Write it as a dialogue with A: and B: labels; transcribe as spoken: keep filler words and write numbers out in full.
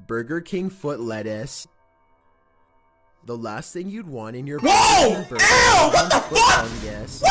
A: Burger King foot lettuce. The last thing you'd want in your
B: Whoa!
A: Burger King burger
B: Ew! What the
A: foot
B: fuck?
A: fungus.